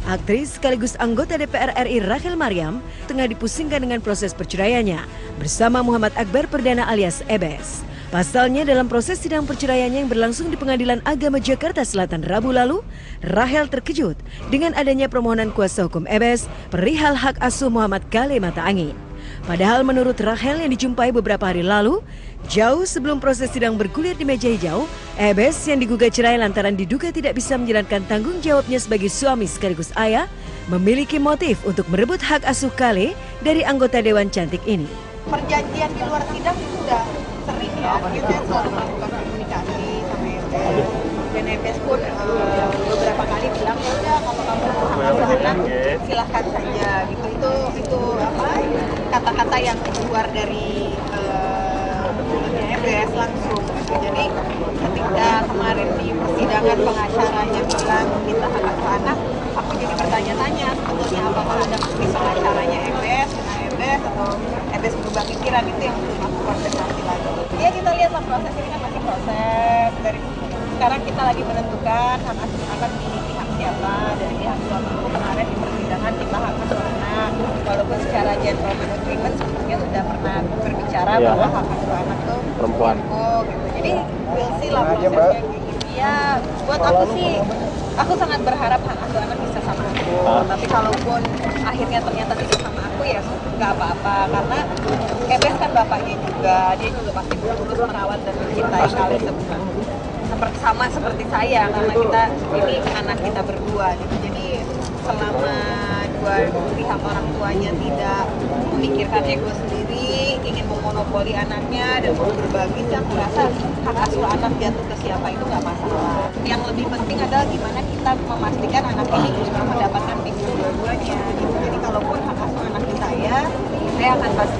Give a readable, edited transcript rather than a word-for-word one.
Aktris sekaligus anggota DPR RI Rachel Maryam tengah dipusingkan dengan proses perceraiannya bersama Muhammad Akbar Perdana alias Ebes. Pasalnya dalam proses sidang perceraiannya yang berlangsung di Pengadilan Agama Jakarta Selatan Rabu lalu, Rachel terkejut dengan adanya permohonan kuasa hukum Ebes perihal hak asuh Muhammad Kale Mata Angin. Padahal menurut Rachel yang dijumpai beberapa hari lalu, jauh sebelum proses sidang bergulir di meja hijau, Ebes yang digugat cerai lantaran diduga tidak bisa menjalankan tanggung jawabnya sebagai suami sekaligus ayah, memiliki motif untuk merebut hak asuh Kale dari anggota Dewan Cantik ini. Perjanjian di luar sidang itu sudah sering ya, kita selalu melakukan komunikasi sama Ebes. Dan Ebes pun beberapa kali bilang, ya udah kalau kamu hak asuh anak silahkan saja gitu. Itu apa kata-kata yang keluar dari mulutnya Ebes langsung gitu. Jadi ketika kemarin di persidangan pengacaranya bilang kita hak asuh anak, aku jadi bertanya-tanya sebetulnya apakah ada di pengacaranya Ebes atau Ebes berubah pikiran. Itu yang belum aku konfirmasi lagi. Ya kita lihatlah, proses ini kan masih proses. Dari sekarang kita lagi menentukan hak asuh anak di pihak siapa. Dari pihak suamiku kemarin di persidangan kita hak asuh anak, walaupun secara gentleman agreement sebetulnya sudah pernah berbicara bahwa hak asuh anak tuh perempuan gitu. Jadi we'll see lah prosesnya kayak gitu. Ya buat aku sih, aku sangat berharap hak asuh anak bisa sama aku. Tapi kalaupun akhirnya ternyata tidak sama aku, ya nggak apa-apa, karena Ebes kan bapaknya juga, dia juga pasti terus merawat dan mencintai Kale sama seperti saya, karena kita ini anak kita berdua gitu. Jadi selama dua pihak orang tuanya tidak memikirkan ego sendiri, ingin memonopoli anaknya dan mau berbagi, sih aku rasa hak asuh anak jatuh ke siapa itu nggak masalah. Yang lebih penting adalah gimana kita memastikan anak ini bisa mendapatkan bimbingan dua-duanya gitu. Jadi kalaupun hak asuh anak saya akan pasti